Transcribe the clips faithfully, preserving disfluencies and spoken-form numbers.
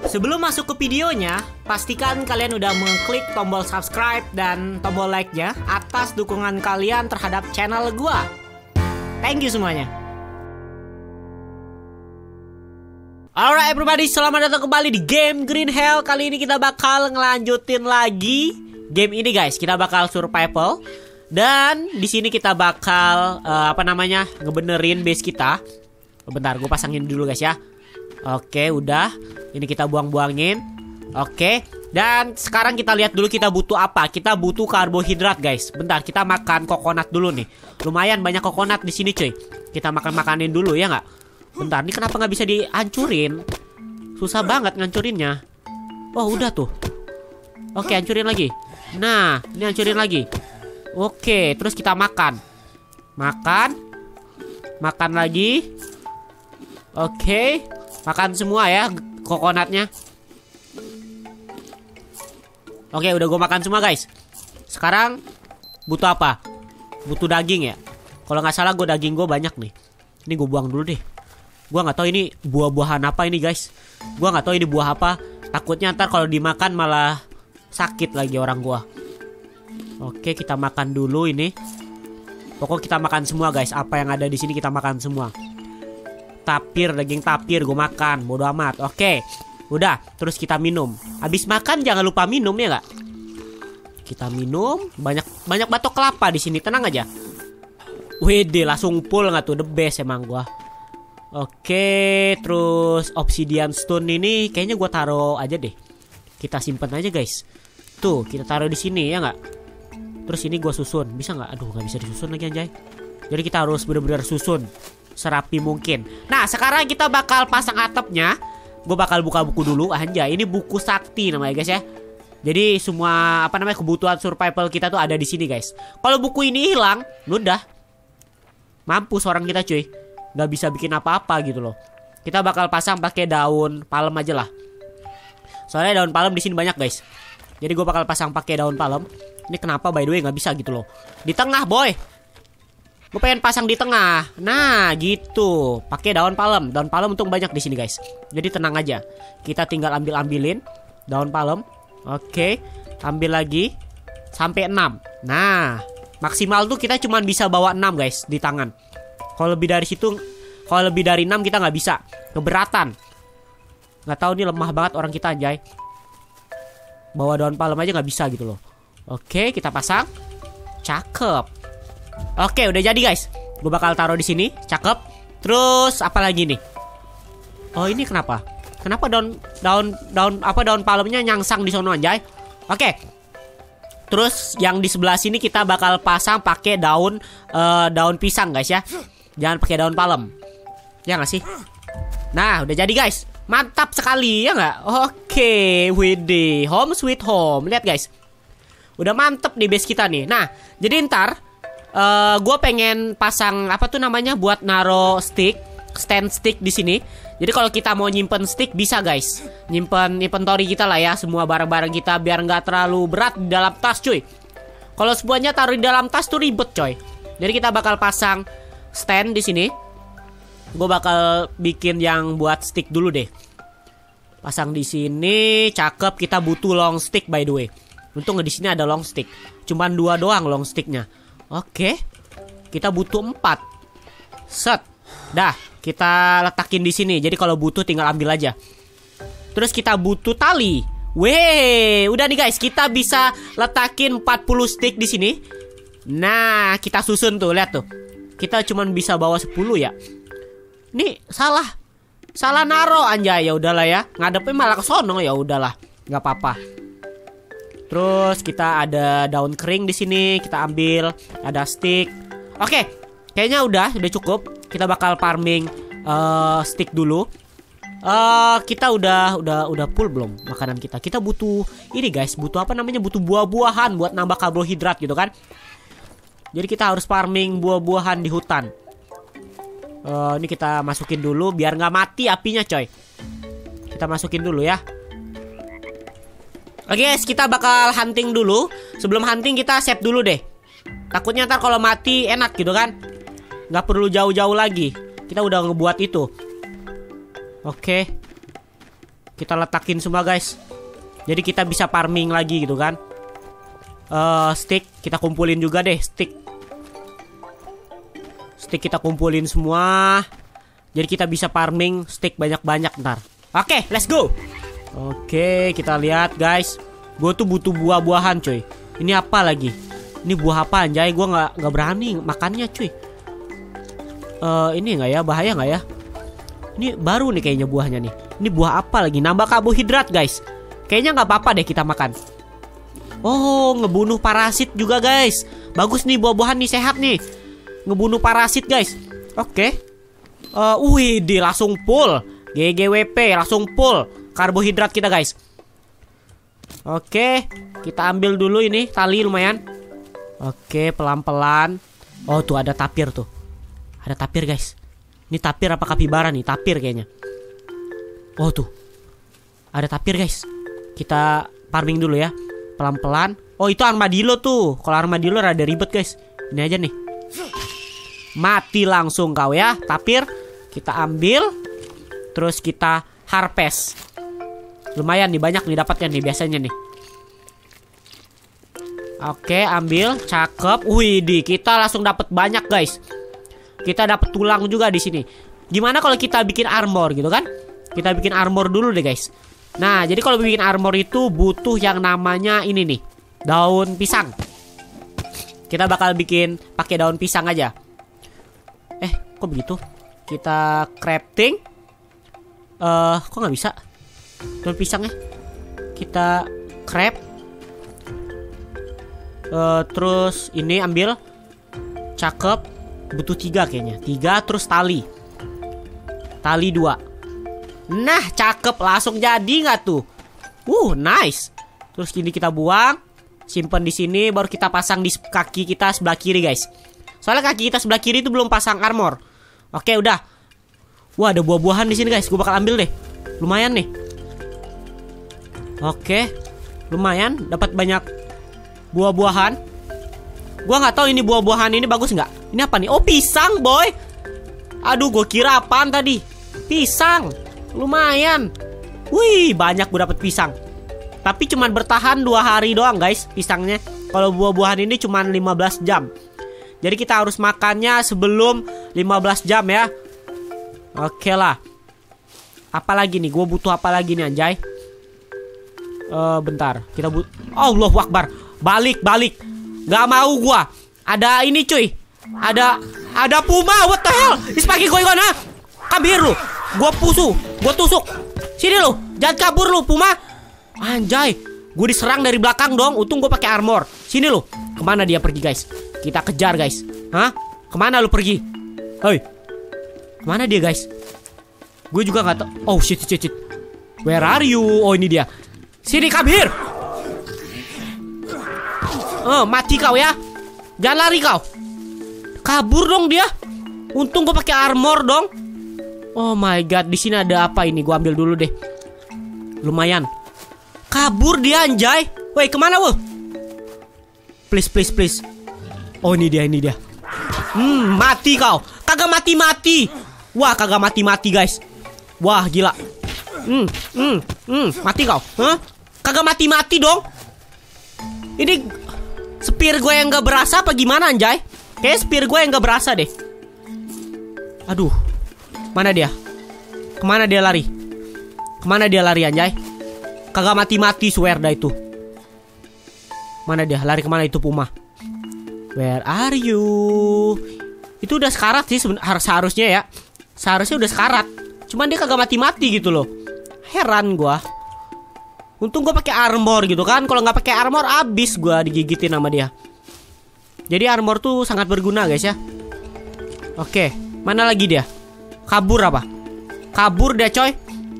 Sebelum masuk ke videonya, pastikan kalian udah mengklik tombol subscribe dan tombol like-nya atas dukungan kalian terhadap channel gua. Thank you semuanya. Alright everybody, selamat datang kembali di game Green Hell. Kali ini kita bakal ngelanjutin lagi game ini guys. Kita bakal survival. Dan di sini kita bakal uh, apa namanya ngebenerin base kita. Bentar, gue pasangin dulu guys ya. Oke, udah. Ini kita buang-buangin. Oke. Dan sekarang kita lihat dulu kita butuh apa. Kita butuh karbohidrat guys. Bentar, kita makan kokonat dulu nih. Lumayan banyak kokonat di sini cuy. Kita makan-makanin dulu ya nggak? Bentar, ini kenapa nggak bisa dihancurin? Susah banget ngancurinnya. Oh, udah tuh. Oke, hancurin lagi. Nah, ini hancurin lagi. Oke, terus kita makan. Makan. Makan lagi. Oke. Makan semua ya kokonatnya. Oke, udah gue makan semua guys. Sekarang butuh apa? Butuh daging ya. Kalau nggak salah gue daging gue banyak nih. Ini gue buang dulu deh. Gue nggak tahu ini buah-buahan apa ini guys. Gue nggak tahu ini buah apa. Takutnya ntar kalau dimakan malah sakit lagi orang gue. Oke, kita makan dulu ini. Pokoknya kita makan semua guys. Apa yang ada di sini kita makan semua. Tapir, daging tapir gue makan. Bodo amat. Oke, udah. Terus kita minum. Habis makan jangan lupa minum ya nggak? Kita minum. Banyak banyak batok kelapa di sini. Tenang aja. Wede, langsung full nggak tuh? The best emang gue. Oke, terus obsidian stone ini kayaknya gue taruh aja deh. Kita simpen aja guys. Tuh, kita taruh di sini ya nggak? Terus ini gue susun. Bisa nggak? Aduh, nggak bisa disusun lagi anjay. Jadi kita harus bener-bener susun serapi mungkin. Nah, sekarang kita bakal pasang atapnya. Gue bakal buka buku dulu. Anjay, ini buku sakti namanya guys ya. Jadi semua apa namanya kebutuhan survival kita tuh ada di sini guys. Kalau buku ini hilang, udah mampus orang kita cuy. Nggak bisa bikin apa-apa gitu loh. Kita bakal pasang pakai daun palem aja lah. Soalnya daun palem di sini banyak guys. Jadi gue bakal pasang pakai daun palem. Ini kenapa by the way nggak bisa gitu loh. Di tengah boy. Gue pengen pasang di tengah. Nah gitu. Pakai daun palem. Daun palem untung banyak di sini guys. Jadi tenang aja. Kita tinggal ambil-ambilin daun palem. Oke. Ambil lagi. Sampai enam. Nah maksimal tuh kita cuma bisa bawa enam guys di tangan. Kalau lebih dari situ, kalau lebih dari enam kita nggak bisa. Keberatan. Nggak tahu nih lemah banget orang kita anjay. Bawa daun palem aja nggak bisa gitu loh. Oke, kita pasang. Cakep. Oke, udah jadi guys. Gue bakal taruh di sini. Cakep. Terus apa lagi nih? Oh, ini kenapa? Kenapa daun daun daun apa daun palemnya nyangsang di sono anjay? Oke. Terus yang di sebelah sini kita bakal pasang pakai daun uh, daun pisang guys ya. Jangan pakai daun palem. Ya nggak sih? Nah, udah jadi guys. Mantap sekali ya nggak? Oke, wede, home sweet home. Lihat guys. Udah mantep nih base kita nih. Nah, jadi ntar uh, gue pengen pasang apa tuh namanya buat naro stick, stand stick di sini. Jadi kalau kita mau nyimpen stick bisa guys. Nyimpen inventory kita lah ya, semua barang-barang kita biar nggak terlalu berat di dalam tas cuy. Kalau semuanya taruh di dalam tas tuh ribet coy. Jadi kita bakal pasang stand di sini. Gue bakal bikin yang buat stick dulu deh. Pasang di sini, cakep. Kita butuh long stick by the way. Untung di sini ada long stick. Cuman dua doang long sticknya. Oke. Kita butuh empat. Set. Dah, kita letakin di sini. Jadi kalau butuh tinggal ambil aja. Terus kita butuh tali. Weh, udah nih guys, kita bisa letakin empat puluh stick di sini. Nah, kita susun tuh, lihat tuh. Kita cuman bisa bawa sepuluh ya. Nih, salah. Salah naro anjay. Ya udahlah ya. Ngadepnya malah ke sono ya udahlah. Nggak apa-apa. Terus kita ada daun kering di sini, kita ambil, ada stick. Oke, kayaknya udah, udah cukup. Kita bakal farming uh, stick dulu. Uh, kita udah, udah, udah full belum makanan kita? Kita butuh ini guys, butuh apa namanya? Butuh buah-buahan buat nambah karbohidrat gitu kan? Jadi kita harus farming buah-buahan di hutan. Uh, ini kita masukin dulu biar nggak mati apinya coy. Kita masukin dulu ya. Oke guys, kita bakal hunting dulu. Sebelum hunting kita save dulu deh. Takutnya ntar kalau mati enak gitu kan. Nggak perlu jauh-jauh lagi. Kita udah ngebuat itu. Oke. kita letakin semua guys. Jadi kita bisa farming lagi gitu kan. uh, Stick kita kumpulin juga deh. Stick Stick kita kumpulin semua. Jadi kita bisa farming stick banyak-banyak ntar. Oke, let's go. Oke, kita lihat guys. Gue tuh butuh buah-buahan cuy. Ini apa lagi? Ini buah apa anjay? Gue gak, gak berani makannya cuy. uh, Ini gak ya? Bahaya gak ya? Ini baru nih kayaknya buahnya nih. Ini buah apa lagi? Nambah karbohidrat guys. Kayaknya gak apa-apa deh kita makan. Oh, ngebunuh parasit juga guys. Bagus nih buah-buahan nih, sehat nih. Ngebunuh parasit guys. Oke. uh, Wih, di langsung full. G G W P langsung full karbohidrat kita guys. Oke, kita ambil dulu ini tali lumayan. Oke, pelan-pelan. Oh, tuh ada tapir tuh. Ada tapir guys. Ini tapir apa kapibara nih? Tapir kayaknya. Oh, tuh. Ada tapir guys. Kita farming dulu ya. Pelan-pelan. Oh, itu armadillo tuh. Kalau armadillo rada ribet guys. Ini aja nih. Mati langsung kau ya, tapir. Kita ambil. Terus kita harvest. Lumayan nih, banyak nih dapatnya nih biasanya nih. Oke, ambil, cakep. Wih, di kita langsung dapat banyak guys. Kita dapat tulang juga di sini. Gimana kalau kita bikin armor gitu kan? Kita bikin armor dulu deh guys. Nah, jadi kalau bikin armor itu butuh yang namanya ini nih, daun pisang. Kita bakal bikin pakai daun pisang aja. Eh, kok begitu? Kita crafting. Eh, uh, kok nggak bisa? Daun pisangnya. Kita craft. Uh, terus ini ambil. Cakep. Butuh tiga kayaknya. Tiga terus tali. Tali dua. Nah, cakep. Langsung jadi nggak tuh? Uh, nice. Terus ini kita buang. Simpan di sini. Baru kita pasang di kaki kita sebelah kiri guys. Soalnya kaki kita sebelah kiri itu belum pasang armor. Oke, udah. Wah, ada buah-buahan di sini guys. Gue bakal ambil deh. Lumayan nih. Oke. Lumayan. Dapat banyak buah-buahan. Gua nggak tahu ini buah-buahan ini bagus nggak. Ini apa nih? Oh, pisang boy. Aduh, gue kira apaan tadi? Pisang. Lumayan. Wih, banyak gue dapet pisang. Tapi cuman bertahan dua hari doang guys pisangnya. Kalau buah-buahan ini cuman lima belas jam. Jadi kita harus makannya sebelum lima belas jam ya. Oke lah. Apalagi nih? Gue butuh apa lagi nih anjay? Uh, bentar. Kita butuh. Allahu Akbar. Balik, balik. Gak mau gua. Ada ini cuy. Ada ada puma. What the hell? Is pagi going on ha? Kabir lu. Gua pusu. Gua tusuk. Sini lu. Jangan kabur lu puma. Anjay. Gue diserang dari belakang dong. Untung gue pakai armor. Sini lu. Kemana dia pergi guys? Kita kejar guys. Hah? Kemana lu pergi? Hoi. Kemana dia guys? Gue juga gak tau. Oh shit shit shit. Where are you? Oh ini dia. Sini kabir. Oh, mati kau ya. Jangan lari kau. Kabur dong dia. Untung gue pakai armor dong. Oh my god, di sini ada apa ini? Gue ambil dulu deh. Lumayan. Kabur dia anjay. Woi, kemana wo? Please, please, please. Oh ini dia, ini dia. Hmm, mati kau. Kagak mati-mati. Wah, kagak mati-mati guys. Wah, gila. Hmm, hmm, hmm, mati kau. Hah? Kagak mati-mati dong. Ini spear gue yang gak berasa apa gimana anjay? Kayaknya spear gue yang gak berasa deh. Aduh. Mana dia? Kemana dia lari? Kemana dia lari anjay? Kagak mati-mati swear dah itu. Mana dia? Lari kemana itu puma? Where are you? Itu udah sekarat sih seharusnya ya. Seharusnya udah sekarat. Cuman dia kagak mati-mati gitu loh. Heran gua. Untung gue pakai armor gitu kan. Kalau nggak pakai armor abis gue digigitin sama dia. Jadi armor tuh sangat berguna guys ya. Oke, mana lagi dia? Kabur apa? Kabur dia coy.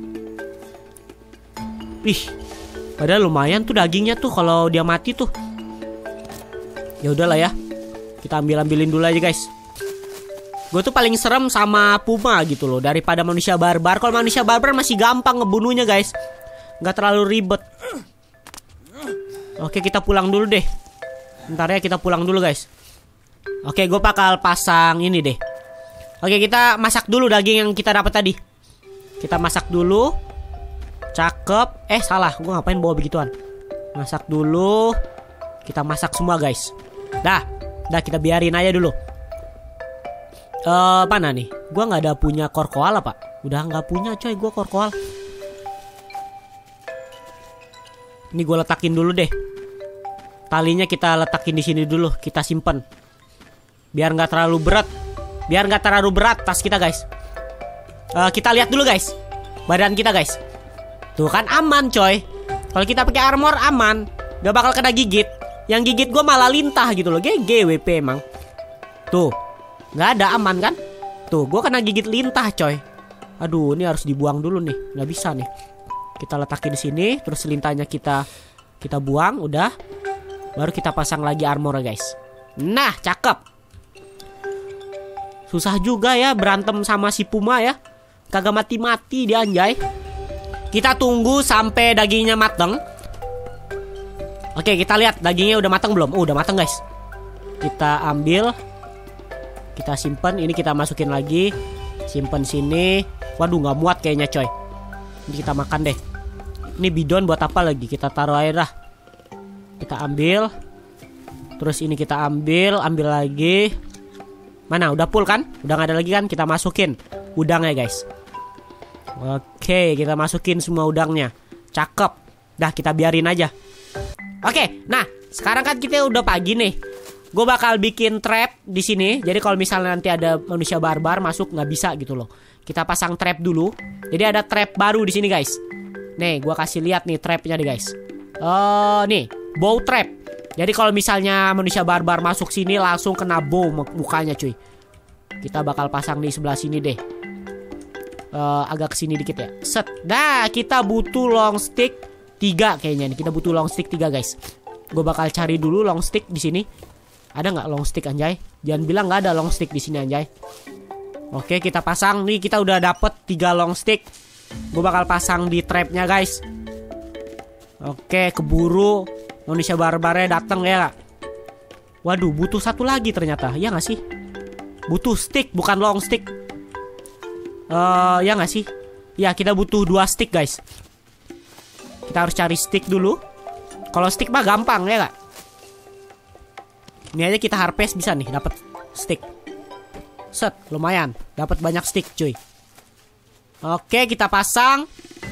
Ih, padahal lumayan tuh dagingnya tuh kalau dia mati tuh. Ya udahlah ya. Kita ambil-ambilin dulu aja guys. Gue tuh paling serem sama puma gitu loh daripada manusia barbar. Kalau manusia barbar masih gampang ngebunuhnya guys. Nggak terlalu ribet. Oke, kita pulang dulu deh. Bentar ya, kita pulang dulu guys. Oke, gue bakal pasang ini deh. Oke, kita masak dulu daging yang kita dapat tadi. Kita masak dulu. Cakep. Eh salah, gue ngapain bawa begituan. Masak dulu. Kita masak semua guys. Dah, dah kita biarin aja dulu. Eh uh, mana nih? Gue nggak ada punya kor koala pak. Udah nggak punya coy gue kor koala. Ini gue letakin dulu deh. Talinya kita letakin di sini dulu. Kita simpen. Biar nggak terlalu berat. Biar nggak terlalu berat tas kita guys. Uh, kita lihat dulu guys. Badan kita guys. Tuh kan aman coy. Kalau kita pakai armor aman. Gak bakal kena gigit. Yang gigit gue malah lintah gitu loh. G G W P emang. Tuh. Gak ada aman kan. Tuh gue kena gigit lintah coy. Aduh ini harus dibuang dulu nih. Gak bisa nih. Kita letakin di sini. Terus lintahnya kita Kita buang. Udah. Baru kita pasang lagi armor guys. Nah cakep. Susah juga ya berantem sama si Puma ya. Kagak mati-mati dia anjay. Kita tunggu sampai dagingnya mateng. Oke kita lihat dagingnya udah mateng belum. Oh udah mateng guys. Kita ambil. Kita simpen. Ini kita masukin lagi. Simpen sini. Waduh gak muat kayaknya coy. Ini kita makan deh. Ini bidon buat apa lagi. Kita taruh air dah. Kita ambil. Terus ini kita ambil. Ambil lagi. Mana udah full kan. Udah gak ada lagi kan. Kita masukin udangnya guys. Oke kita masukin semua udangnya. Cakep. Dah kita biarin aja. Oke nah sekarang kan kita udah pagi nih. Gue bakal bikin trap di sini. Jadi kalau misalnya nanti ada manusia barbar masuk nggak bisa gitu loh. Kita pasang trap dulu. Jadi ada trap baru di sini guys. Nih gue kasih lihat nih trapnya nih guys. Oh nih bow trap. Jadi kalau misalnya manusia barbar masuk sini langsung kena bow mukanya cuy. Kita bakal pasang di sebelah sini deh. Uh, agak kesini dikit ya. Set. Nah kita butuh long stick tiga kayaknya nih. Kita butuh long stick tiga guys. Gue bakal cari dulu long stick di sini. Ada nggak long stick anjay? Jangan bilang nggak ada long stick di sini anjay. Oke kita pasang nih. Kita udah dapet tiga long stick. Gue bakal pasang di trapnya guys. Oke keburu manusia barbarnya datang ya. Waduh butuh satu lagi ternyata. Ya nggak sih? Butuh stick bukan long stick. Uh, ya nggak sih? Ya kita butuh dua stick guys. Kita harus cari stick dulu. Kalau stick mah gampang ya nggak? Ini aja kita harvest bisa nih dapat stick. Set lumayan. Dapat banyak stick cuy. Oke kita pasang.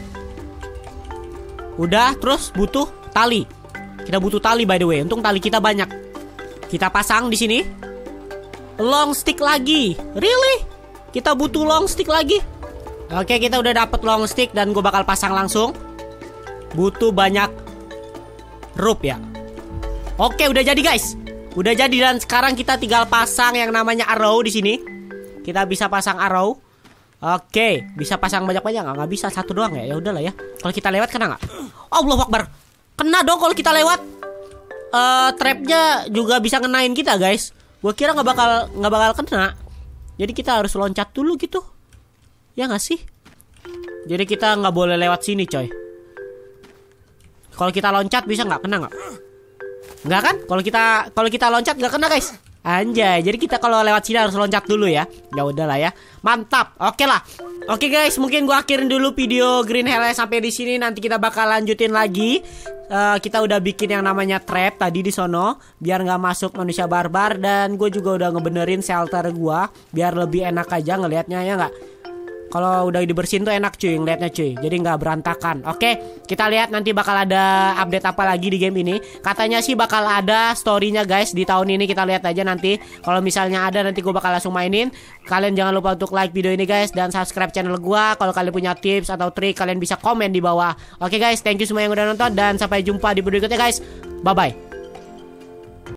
Udah terus butuh tali. Kita butuh tali by the way. Untung tali kita banyak. Kita pasang di sini. Long stick lagi. Really? Kita butuh long stick lagi. Oke kita udah dapet long stick. Dan gue bakal pasang langsung. Butuh banyak rope ya. Oke udah jadi guys. Udah jadi dan sekarang kita tinggal pasang yang namanya arrow di sini. Kita bisa pasang arrow. Oke bisa pasang banyak-banyak nggak? Nggak bisa satu doang ya. Ya udahlah ya. Kalau kita lewat kena nggak? Allahu Akbar. Kena dong kalau kita lewat. uh, Trapnya juga bisa ngenain kita guys. Gue kira nggak bakal nggak bakal kena. Jadi kita harus loncat dulu gitu. Ya gak sih? Jadi kita gak boleh lewat sini coy. Kalau kita loncat bisa gak? Kena gak? Enggak kan? Kalau kita kalau kita loncat gak kena guys. Anjay. Jadi kita kalau lewat sini harus loncat dulu ya. Ya udahlah ya. Mantap. Oke lah. Oke guys, mungkin gua akhirin dulu video Green Hell sampai di sini. Nanti kita bakal lanjutin lagi. Uh, kita udah bikin yang namanya trap tadi di sono biar nggak masuk manusia barbar, dan gue juga udah ngebenerin shelter gua biar lebih enak aja ngelihatnya ya nggak. Kalau udah dibersihin tuh enak cuy ngeliatnya cuy. Jadi nggak berantakan. Oke kita lihat nanti bakal ada update apa lagi di game ini. Katanya sih bakal ada storynya guys di tahun ini. Kita lihat aja nanti. Kalau misalnya ada nanti gue bakal langsung mainin. Kalian jangan lupa untuk like video ini guys. Dan subscribe channel gue. Kalau kalian punya tips atau trik kalian bisa komen di bawah. Oke guys thank you semua yang udah nonton. Dan sampai jumpa di video berikutnya guys. Bye bye.